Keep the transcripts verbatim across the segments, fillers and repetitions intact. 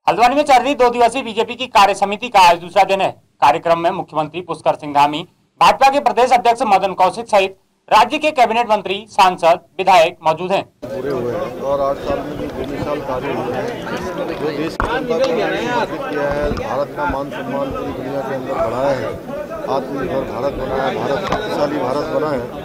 हल्द्वानी में चल रही दो दिवसीय बीजेपी की कार्य समिति का आज दूसरा दिन है। कार्यक्रम में मुख्यमंत्री पुष्कर सिंह धामी, भाजपा के प्रदेश अध्यक्ष मदन कौशिक सहित राज्य के कैबिनेट मंत्री, सांसद, विधायक मौजूद हैं। पूरे हुए हैं और आठ साल में भी बेमिसाल कार्य हुए हैं जो देश की जनता को समर्पित किया है। भारत का मान सम्मान पूरी दुनिया के अंदर बढ़ाया है, आत्मनिर्भर भारत बनाया, भारत शक्तिशाली भारत बना है।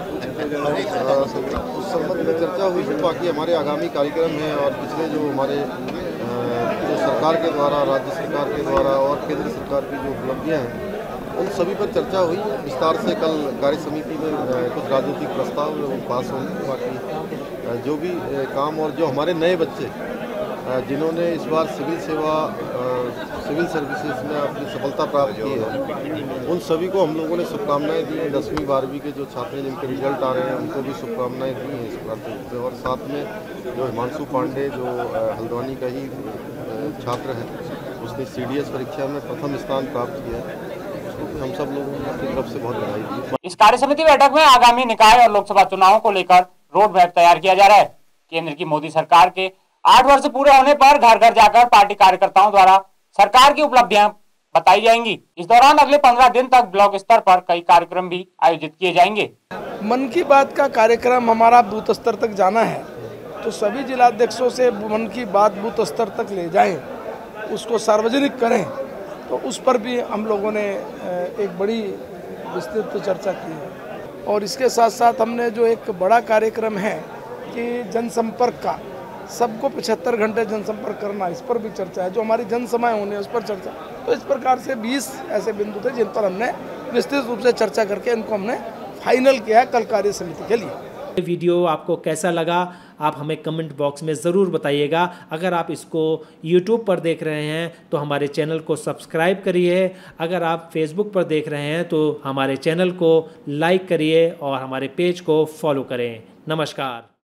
उस संबंध में चर्चा हुई थी। बाकी हमारे आगामी कार्यक्रम हैं और पिछले जो हमारे जो सरकार के द्वारा, राज्य सरकार के द्वारा और केंद्र सरकार की जो उपलब्धियां हैं उन सभी पर चर्चा हुई विस्तार से। कल कार्य समिति में कुछ राजनीतिक प्रस्ताव वो पास होंगे। बाकी जो भी काम और जो हमारे नए बच्चे जिन्होंने इस बार सिविल सेवा सिविल सर्विसेज में अपनी सफलता प्राप्त की है उन सभी को हम लोगों ने शुभकामनाएं दी। दसवीं बारहवीं के जो छात्र हैं जिनके रिजल्ट आ रहे हैं उनको भी शुभकामनाएं दी हैं इस प्राप्त। और साथ में जो हिमांशु पांडे जो हल्द्वानी का ही छात्र है, उसने सी डी एस परीक्षा में प्रथम स्थान प्राप्त किया है, हम सब लोगों की तरफ से बहुत बधाई दी। इस कार्य समिति बैठक में आगामी निकाय और लोकसभा चुनावों को लेकर रोड मैप तैयार किया जा रहा है। केंद्र की मोदी सरकार के आठ वर्ष पूरे होने पर घर घर जाकर पार्टी कार्यकर्ताओं द्वारा सरकार की उपलब्धियां बताई जाएंगी। इस दौरान अगले पंद्रह दिन तक ब्लॉक स्तर पर कई कार्यक्रम भी आयोजित किए जाएंगे। मन की बात का कार्यक्रम हमारा बूथ स्तर तक जाना है, तो सभी जिलाध्यक्षों से मन की बात बूथ स्तर तक ले जाएं, उसको सार्वजनिक करें। तो उस पर भी हम लोगों ने एक बड़ी विस्तृत चर्चा की है। और इसके साथ साथ हमने जो एक बड़ा कार्यक्रम है कि जनसंपर्क का, सबको पचहत्तर घंटे जनसंपर्क करना, इस पर भी चर्चा है। जो हमारी जनसभाएं होने उस पर चर्चा। तो इस प्रकार से बीस ऐसे बिंदु थे जिन पर हमने विस्तृत रूप से चर्चा करके इनको हमने फाइनल किया कल कार्य समिति के लिए। वीडियो आपको कैसा लगा आप हमें कमेंट बॉक्स में ज़रूर बताइएगा। अगर आप इसको यूट्यूब पर देख रहे हैं तो हमारे चैनल को सब्सक्राइब करिए। अगर आप फेसबुक पर देख रहे हैं तो हमारे चैनल को लाइक करिए और हमारे पेज को फॉलो करें। नमस्कार।